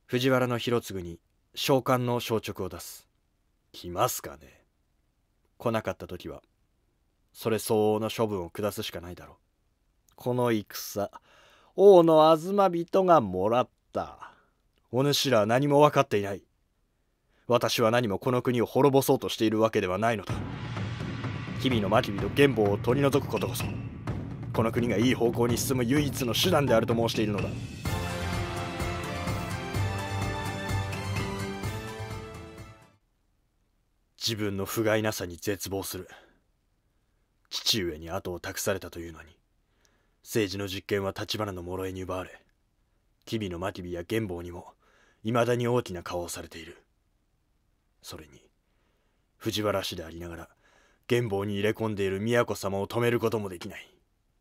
藤原広次に召喚の消直を出す。来ますかね。来なかった時はそれ相応の処分を下すしかないだろう。この戦、王の東人がもらった。お主らは何も分かっていない。私は何もこの国を滅ぼそうとしているわけではないのだ。君の真備と玄謀を取り除くことこそこの国がいい方向に進む唯一の手段であると申しているのだ。自分の不甲斐なさに絶望する。父上に後を託されたというのに、政治の実権は橘の諸江に奪われ、吉備の真備や玄謀にも未だに大きな顔をされている。それに藤原氏でありながら玄謀に入れ込んでいる都様を止めることもできない。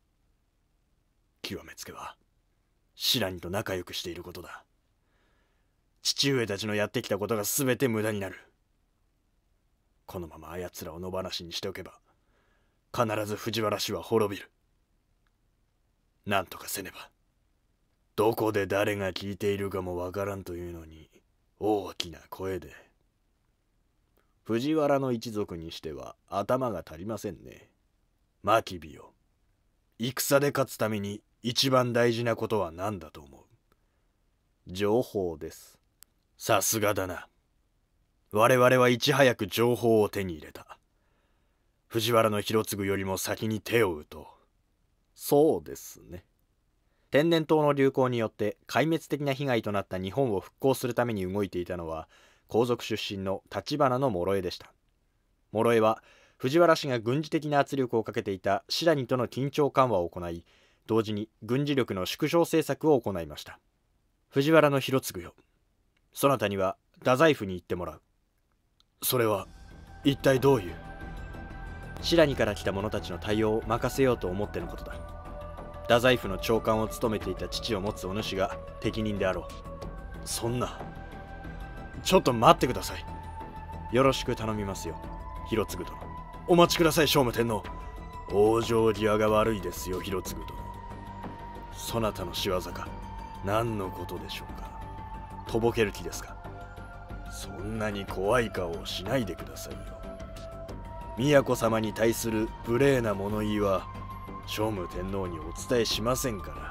極めつけは白荷と仲良くしていることだ。父上たちのやってきたことが全て無駄になる。このままあやつらを野放しにしておけば必ず藤原氏は滅びる。なんとかせねば。どこで誰が聞いているかもわからんというのに大きな声で。藤原の一族にしては頭が足りませんね。真備よ、戦で勝つために一番大事なことは何だと思う？情報です。さすがだな。我々はいち早く情報を手に入れた。藤原広次よりも先に手を打とう。そうですね。天然痘の流行によって壊滅的な被害となった日本を復興するために動いていたのは皇族出身の橘の諸江でした。諸江は藤原氏が軍事的な圧力をかけていた白荷との緊張緩和を行い、同時に軍事力の縮小政策を行いました。藤原広次よ、そなたには太宰府に行ってもらう。それは一体どういう？白荷から来た者たちの対応を任せようと思ってのことだ。太宰府の長官を務めていた父を持つお主が適任であろう。そんな。ちょっと待ってください。よろしく頼みますよ、広次殿。お待ちください、聖武天皇。往生際が悪いですよ、広次殿。そなたの仕業か。何のことでしょうか。とぼける気ですか。そんなに怖い顔をしないでくださいよ。都様に対する無礼な物言いは聖武天皇にお伝えしませんから、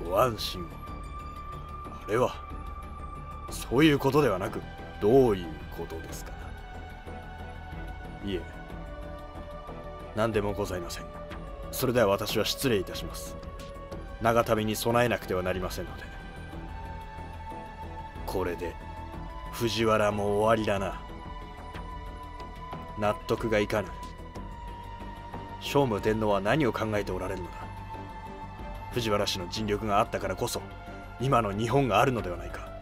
ご安心を。あれはそういうことではなく、どういうことですか。いえ、何でもございません。それでは私は失礼いたします。長旅に備えなくてはなりませんので。これで藤原も終わりだな。納得がいかぬ。聖武天皇は何を考えておられるのだ。藤原氏の尽力があったからこそ今の日本があるのではないか。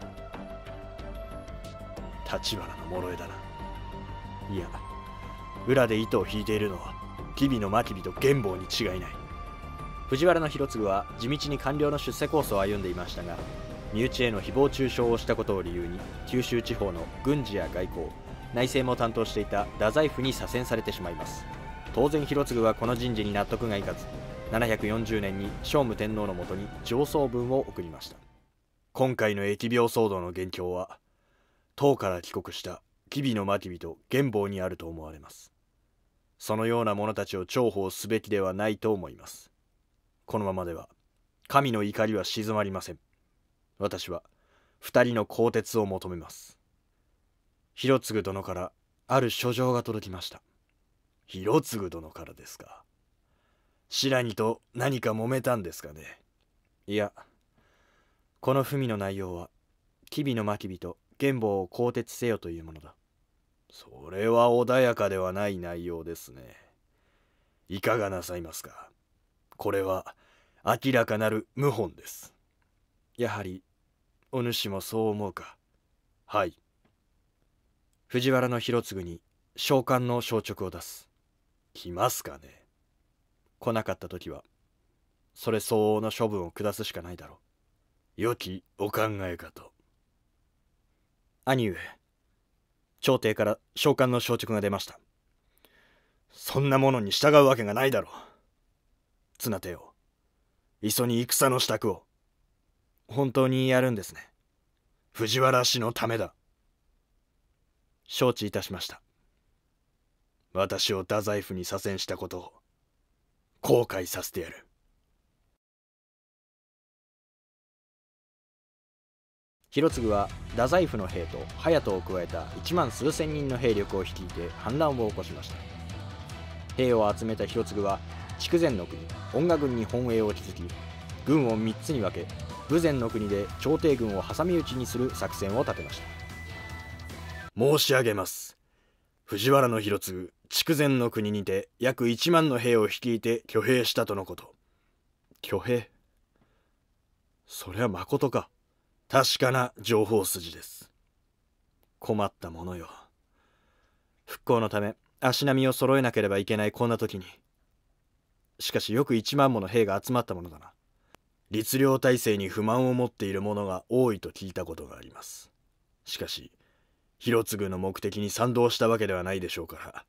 橘の諸江だな。いや、裏で糸を引いているのは吉備の真備と玄謀に違いない。藤原広次は地道に官僚の出世コースを歩んでいましたが、身内への誹謗中傷をしたことを理由に九州地方の軍事や外交、内政も担当していた太宰府に左遷されてしまいます。当然広次はこの人事に納得がいかず、740年に聖武天皇のもとに上奏文を送りました。今回の疫病騒動の元凶は唐から帰国した吉備の真備と玄謀にあると思われます。そのような者たちを重宝すべきではないと思います。このままでは神の怒りは静まりません。私は2人の更迭を求めます。広次殿からある書状が届きました。広次殿からですか。白荷と何か揉めたんですかね。いや、この文の内容は吉備の真備と玄謀を更迭せよというものだ。それは穏やかではない内容ですね。いかがなさいますか。これは明らかなる謀反です。やはりお主もそう思うか。はい。藤原広次に召喚の消直を出す。来ますかね。来なかった時はそれ相応の処分を下すしかないだろう。良きお考えかと。兄上、朝廷から召喚の消直が出ました。そんなものに従うわけがないだろう。綱手よ、磯に戦の支度を。本当にやるんですね。 藤原氏のためだ。承知いたしました。私を太宰府に左遷したことを後悔させてやる。 広次は太宰府の兵と隼人を加えた1万数千人の兵力を率いて反乱を起こしました。兵を集めた広次は筑前の国恩賀郡に本営を築き、軍を3つに分け、豊前の国で朝廷軍を挟み撃ちにする作戦を立てました。 申し上げます。藤原の広次、筑前の国にて約1万の兵を率いて挙兵したとのこと。挙兵？そりゃまことか。確かな情報筋です。困ったものよ。復興のため足並みを揃えなければいけないこんな時に。しかしよく1万もの兵が集まったものだな。律令体制に不満を持っている者が多いと聞いたことがあります。しかし広次の目的に賛同したわけではないでしょうから、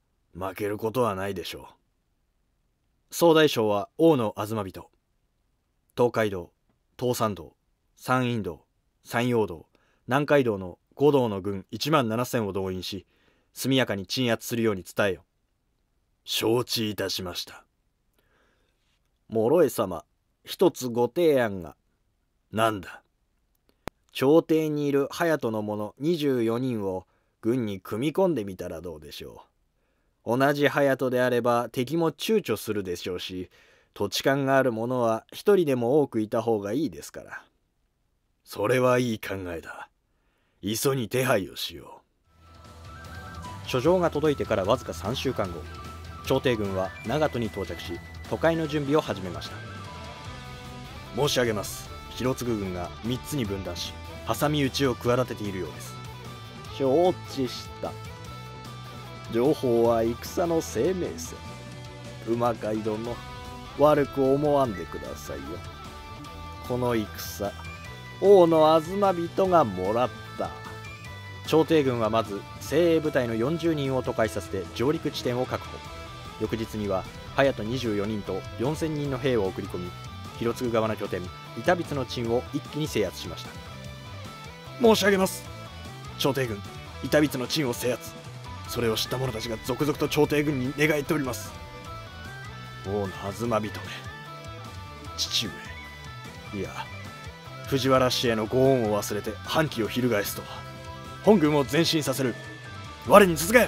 負けることはないでしょう。総大将は王の東人、東海道、東山道、山陰道、山陽道、南海道の5道の軍1万7,000を動員し、速やかに鎮圧するように伝えよ。承知いたしました。諸江様、一つご提案が。 なんだ。 朝廷にいる隼人の者24人を軍に組み込んでみたらどうでしょう。同じ隼人であれば敵も躊躇するでしょうし、土地勘がある者は一人でも多くいた方がいいですから。 それはいい考えだ。急に手配をしよう。書状が届いてからわずか3週間後、朝廷軍は長門に到着し、都会の準備を始めました。 申し上げます。広次軍が3つに分断し、挟み撃ちを企てているようです。 承知した。情報は戦の生命線。馬飼殿、悪く思わんでくださいよ。この戦、王の東人がもらった。朝廷軍はまず精鋭部隊の40人を渡海させて上陸地点を確保。翌日には隼人24人と4,000人の兵を送り込み、広次側の拠点板櫃の陣を一気に制圧しました。 申し上げます。朝廷軍板櫃の陣を制圧。それを知った者たちが続々と朝廷軍に寝返っております。王の東人め、父上、いや藤原氏へのご恩を忘れて反旗を翻すとは。本軍を前進させる。我に続け。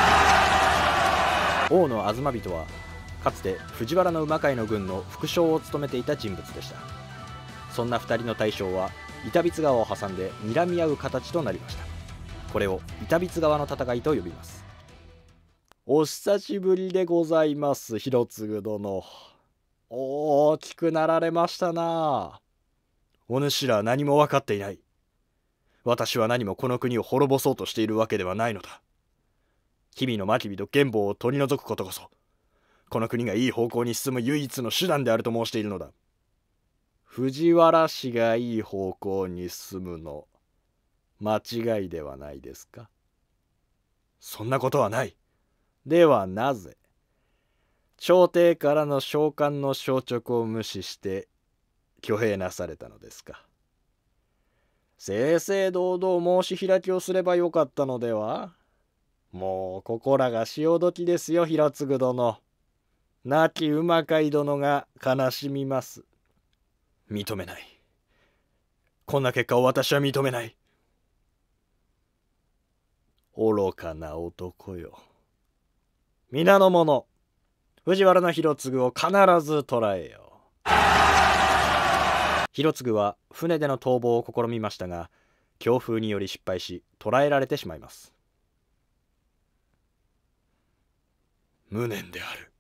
王の東人はかつて藤原の馬飼の軍の副将を務めていた人物でした。そんな2人の大将は板櫃川を挟んで睨み合う形となりました。これを板櫃川の戦いと呼びます。お久しぶりでございます、広次殿。大きくなられましたな。 お主らは何も分かっていない。私は何もこの国を滅ぼそうとしているわけではないのだ。日々の真備と玄謀を取り除くことこそ、この国がいい方向に進む唯一の手段であると申しているのだ。 藤原氏がいい方向に進むの、間違いではないですか。 そんなことはない。 ではなぜ、朝廷からの召喚の消直を無視して挙兵なされたのですか。正々堂々申し開きをすればよかったのでは。もうここらが潮時ですよ、広次殿。亡き馬飼殿が悲しみます。 認めない。こんな結果を私は認めない。 愚かな男よ。皆の者、藤原の広次を必ず捕らえよう。広次は船での逃亡を試みましたが、強風により失敗し捕らえられてしまいます。 無念である。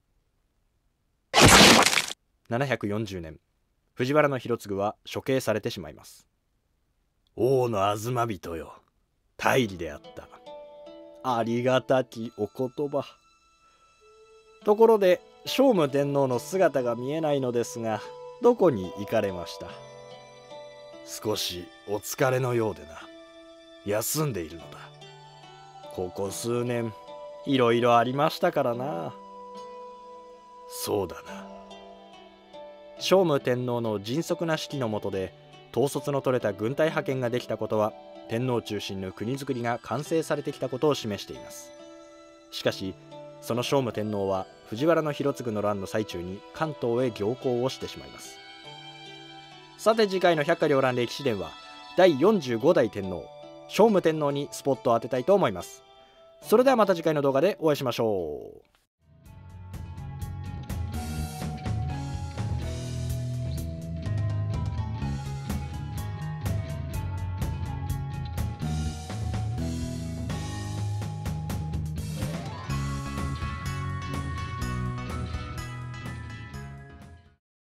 740年、藤原の広次は処刑されてしまいます。 王の東人よ、大義であった。 ありがたきお言葉。ところで聖武天皇の姿が見えないのですが、どこに行かれました？ 少しお疲れのようでな。休んでいるのだ。 ここ数年いろいろありましたからな。 そうだな。 聖武天皇の迅速な指揮の下で統率の取れた軍隊派遣ができたことは天皇中心の国づくりが完成されてきたことを示しています。しかしその聖武天皇は藤原広次の乱の最中に関東へ行幸をしてしまいます。さて次回の百花繚乱歴史伝は第45代天皇聖武天皇にスポットを当てたいと思います。それではまた次回の動画でお会いしましょう。